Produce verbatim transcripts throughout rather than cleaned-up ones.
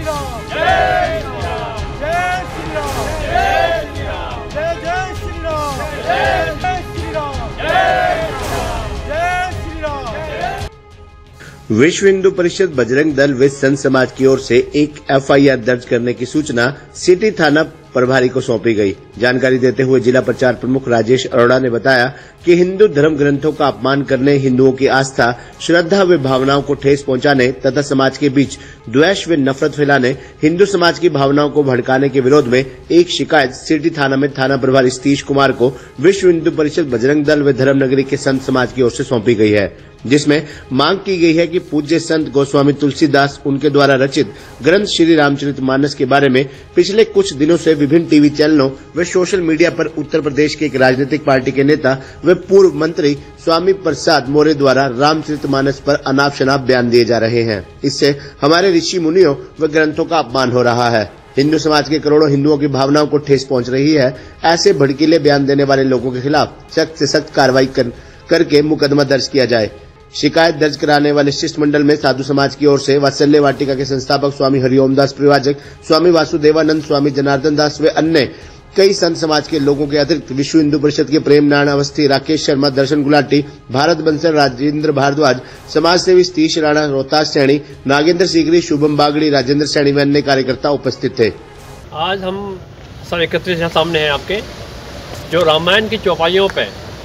राम, जय श्री राम, जय श्री राम, जय श्री राम, जय जय श्री राम, जय जय श्री राम, जय जय श्री राम। विश्व हिंदू परिषद बजरंग दल व संत समाज की ओर से एक एफ आई आर दर्ज करने की सूचना सिटी थाना प्रभारी को सौंपी गई। जानकारी देते हुए जिला प्रचार प्रमुख राजेश अरोड़ा ने बताया कि हिंदू धर्म ग्रंथों का अपमान करने, हिंदुओं की आस्था, श्रद्धा व भावनाओं को ठेस पहुंचाने तथा समाज के बीच द्वेष व नफरत फैलाने, हिंदू समाज की भावनाओं को भड़काने के विरोध में एक शिकायत सिटी थाना में थाना प्रभारी सतीश कुमार को विश्व हिंदू परिषद बजरंग दल व धर्मनगरी के संत समाज की ओर से सौंपी गई है, जिसमें मांग की गई है कि पूज्य संत गोस्वामी तुलसीदास उनके द्वारा रचित ग्रंथ श्री रामचरितमानस के बारे में पिछले कुछ दिनों से विभिन्न टीवी चैनलों व सोशल मीडिया पर उत्तर प्रदेश के एक राजनीतिक पार्टी के नेता व पूर्व मंत्री स्वामी प्रसाद मौर्य द्वारा रामचरितमानस पर अनाप शनाप बयान दिए जा रहे हैं। इससे हमारे ऋषि मुनियों व ग्रंथों का अपमान हो रहा है। हिंदू समाज के करोड़ों हिंदुओं की भावनाओं को ठेस पहुंच रही है। ऐसे भड़कीले बयान देने वाले लोगों के खिलाफ सख्त से सख्त कार्रवाई कर, करके मुकदमा दर्ज किया जाए। शिकायत दर्ज कराने वाले शिष्टमंडल में साधु समाज की ओर से वात्सल्य वाटिका के संस्थापक स्वामी हरिओम दास परिवाजक, स्वामी वासुदेवानंद, स्वामी जनार्दन दास व अन्य कई संत समाज के लोगों के अतिरिक्त विश्व हिंदू परिषद के प्रेम नारायण अवस्थी, राकेश शर्मा, दर्शन गुलाटी, भारत बंसल, राजेंद्र भारद्वाज, समाज सेवी सतीश राणा, रोहतास सैनी, नागेंद्र सीकरी, शुभम बागड़ी, राजेंद्र सैनी व अन्य कार्यकर्ता उपस्थित थे। आज हम सब एकत्रित सामने हैं आपके, जो रामायण की चौपाइयों पे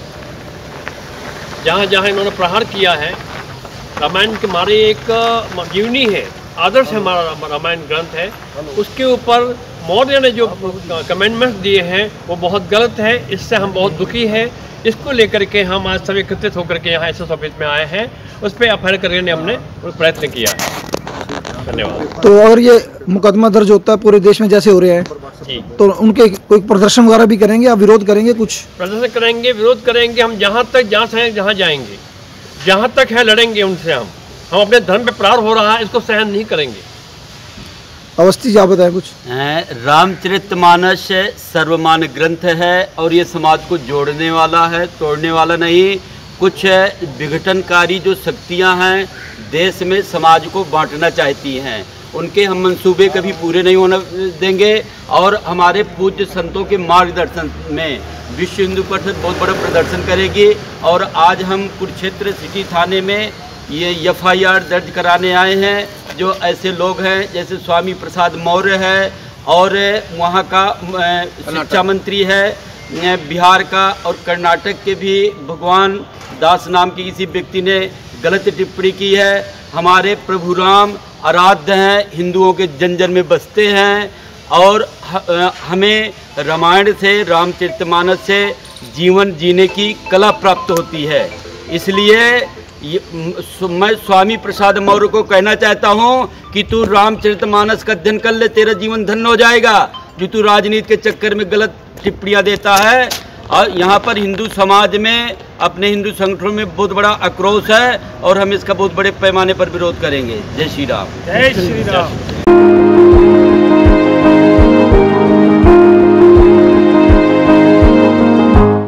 जहाँ जहाँ इन्होंने प्रहार किया है, रामायण के हमारी एक जीवनी है, आदर्श है, हमारा रामायण ग्रंथ है, उसके ऊपर मौर्य ने जो कमेंटमेंट्स दिए हैं वो बहुत गलत है। इससे हम बहुत दुखी हैं। इसको लेकर के हम आज सब एकत्रित होकर के यहाँ एस एस ऑफिस में आए हैं। उस पर एफ आई आर करने हमने प्रयत्न किया है। धन्यवाद। तो अगर ये मुकदमा दर्ज होता है पूरे देश में जैसे हो रहे हैं जी, तो उनके कोई प्रदर्शन वगैरह भी करेंगे या विरोध करेंगे? कुछ प्रदर्शन करेंगे, विरोध करेंगे। हम जहाँ तक जहाँ से जहाँ जाएंगे, जहाँ तक है लड़ेंगे उनसे। हम हम अपने धर्म पे प्रहार हो रहा है, इसको सहन नहीं करेंगे। अवस्थी जी आप बताएं कुछ। रामचरितमानस सर्वमान्य ग्रंथ है और ये समाज को जोड़ने वाला है, तोड़ने वाला नहीं। कुछ विघटनकारी जो शक्तियां हैं देश में समाज को बांटना चाहती हैं, उनके हम मंसूबे कभी पूरे नहीं होने देंगे। और हमारे पूज्य संतों के मार्गदर्शन में विश्व हिंदू परिषद बहुत बड़ा प्रदर्शन करेगी। और आज हम कुरुक्षेत्र सिटी थाने में ये एफ आई आर दर्ज कराने आए हैं। जो ऐसे लोग हैं जैसे स्वामी प्रसाद मौर्य है और वहाँ का शिक्षा मंत्री है बिहार का, और कर्नाटक के भी भगवान दास नाम के किसी व्यक्ति ने गलत टिप्पणी की है। हमारे प्रभु राम आराध्य हैं, हिंदुओं के जन जन में बसते हैं और हमें रामायण से, रामचरितमानस से जीवन जीने की कला प्राप्त होती है। इसलिए ये, मैं स्वामी प्रसाद मौर्य को कहना चाहता हूँ कि तू रामचरितमानस का अध्ययन कर ले, तेरा जीवन धन्य हो जाएगा। जो तू राजनीति के चक्कर में गलत टिप्पणियाँ देता है। और यहाँ पर हिंदू समाज में, अपने हिंदू संगठनों में बहुत बड़ा आक्रोश है और हम इसका बहुत बड़े पैमाने पर विरोध करेंगे। जय श्री राम। जय श्री राम।